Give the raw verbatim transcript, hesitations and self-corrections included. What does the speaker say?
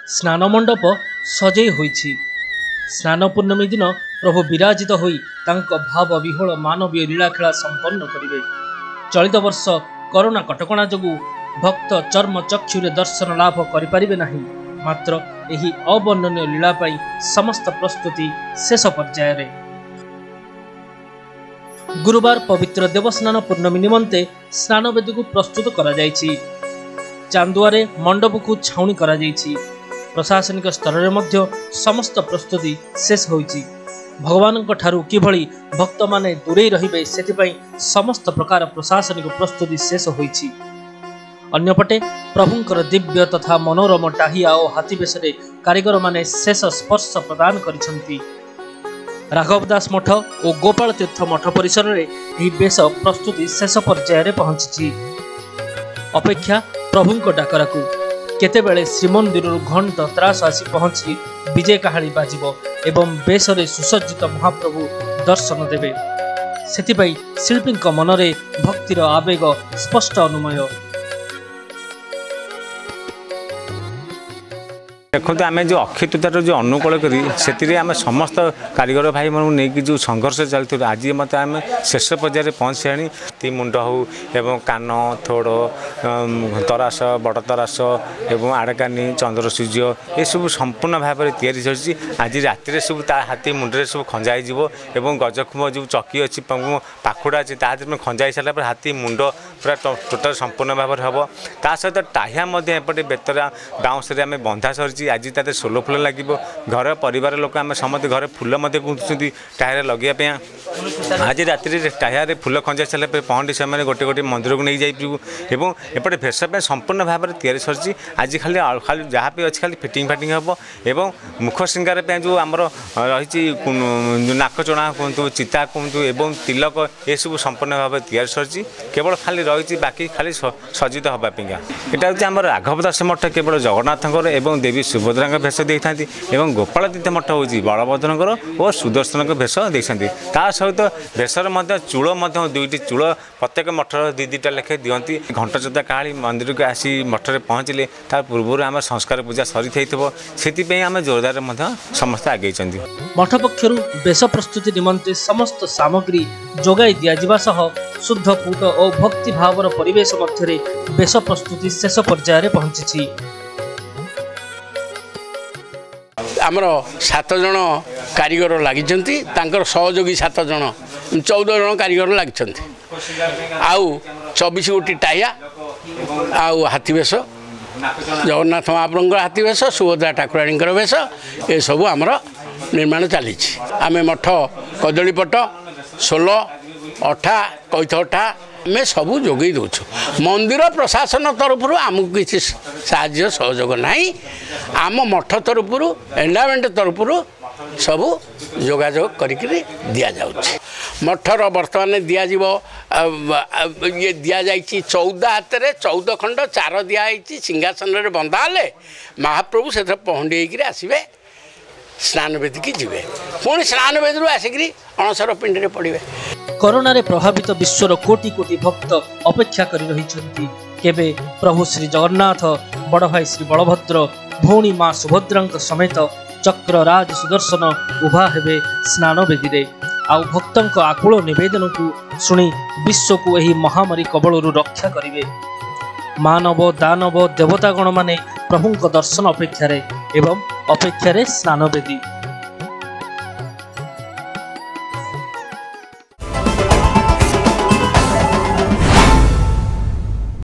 स्नान मंडप सजई होइछि। स्नान पूर्णमी दिन प्रभु विराजित होई तांको भाव विहोल मानवीय लीलाखेला संपन्न करिवे। चलित वर्ष कोरोना कटकणा जोगु भक्त चर्म चक्षुरे दर्शन लाभ करिपारिबे नाही। मात्र एही अवर्णनीय लीला पाई समस्त प्रस्तुति शेष पर्याय रे। गुरुवार पवित्र देवस्नान पूर्णमी निमंते स्नान वेदी को प्रस्तुत करा जायछि। चांदुआरे मंडप को छाउनी करा जायछि। प्रशासनिक स्तर रे मध्य समस्त प्रस्तुति शेष होइछि। भगवान ठारू किभଳି भक्त माने दूरे रहिबे सेतिपई समस्त प्रकार प्रशासनिक प्रस्तुति शेष होइछि। अन्यपटे प्रभुंकर दिव्य तथा मनोरम टाहिया और हाथी बेशरे कारीगर माने शेष स्पर्श प्रदान करिसंती। राघव दास मठ और गोपाल तीर्थ मठ परिसर रे एही बेश प्रस्तुति शेष पर्याय रे पहुंची। अपेक्षा प्रभुंक डाकरा को केतेबेले श्रीमंदिर घंट त्रास आसी पहुंची विजय काहाली बाजिबो एवं बेशरे सुसज्जित महाप्रभु दर्शन देवे। सेतिपई शिल्पींक मनरे भक्तिर आवेग स्पष्ट अनुमय। देखो आम जो अक्षय तृतीयार जो अनुकूल करी से आम समस्त कारीगर भाई मन नहीं जो संघर्ष चलते आज मत आम शेष पर्यायर पहुँच आनी ती मुंड हो एवं कान थोड़ तरास बड़ तरास एवं आड़कानी चंद्र सूर्य ये सब संपूर्ण भाव में तैयारी चलती। आज राति सब हाथी मुंडे सब खंजा हो गजखुम जो चकी अच्छी पाखुड़ा अच्छी तादेह खंजा सारापर हाथी मुंड पूरा टोटाल संपूर्ण भाव में हम ता सहित टाहिया एपटे बेतरा बाउंस आम बंधा सरी। आज ताते सोलो फुल लगे घर परिवार लोक आम समस्त घर फुल गुंथुंट टायर लगे। आज राति टायर फुल खंजा सारापर पहंडी समय गोटे गोटे मंदिर को नहीं जाइबू एवं एपटे भेष संपूर्ण भाव में तैयारी सरी। आज खाली खाली जहाँ भी अच्छी खाली फिटिंग फाटिंग हम एवं मुख श्रृंगार जो आमर रही नाकचଣା कहतु चिता कहतु एवं तिलक ये सब संपूर्ण भाव तैयारी सरी। केवल खाली रही बाकी खाली सज्जित हाँपाई यहाँ हूँ आम राघव दास मठ केवल जगन्नाथर एवं देवी सुभद्रा भेष दे था एवं गोपाल तीर्थ मठ हूँ बलभद्र और सुदर्शन भेष देखते। ता सहित भेषर चूल दुईटी चूल प्रत्येक मठर दी दुईटा लेखे दिखती। घंट चोदा काली मंदिर को आसी मठरे पहुँचले तार पूर्व आम संस्कार पूजा सरी से आम जोरदार समस्त आगे। मठ पक्षर बेश प्रस्तुति निमंते समस्त सामग्री जोगाई दिया सह शुद्ध पूत और भक्ति भावर परिवेश मध्य बेश प्रस्तुति शेष पर्यायर पहुंची। आमर सात जन कारीगर लगी सहयोगी सात जन चौदह जन कारीगर लगी आउ चौबीस गोटी टाइया आउ हाथी बेश जगन्नाथ महाप्रभुंर हाथी बेश सुभद्रा ठाकुराणी बेश ये सब आमर निर्माण चली। आम मठ कदलीपट सोल अठा कैथ अठा आम सबू जोगे दौचु। मंदिर प्रशासन तरफ आमको किसी साहाय्य सहयोग ना आम मठ तरफ एंडामेंट तरफ सबू जोगाजोग करके दि जाऊँगी। मठर बर्तमान दिज्व ये दि जा चौदह हाथ में चौदह खंड चार दिखाई सिंहासन में बंधा हेले महाप्रभु से पहंडी होकर आसवे स्नान वेदी की जीवे पुणी स्नान वेदी आसिक अणसर पिंड पड़े। कोरोना रे प्रभावित विश्वर कोटि कोटि भक्त अपेक्षा करि रहिछन्ति केबे प्रभु श्री जगन्नाथ बड़ भाई श्री बलभद्र भौणी मां सुभद्रा समेत चक्र राज सुदर्शन उभा हेबे स्नान वेदी रे। आउ भक्तंक आकुल निवेदन को सुनी विश्व को एही महामारी कबलरू रक्षा करिवे। मानव दानव देवतागण माने प्रभुंक दर्शन अपेक्षा रे एवं अपेक्षा रे स्नान वेदी।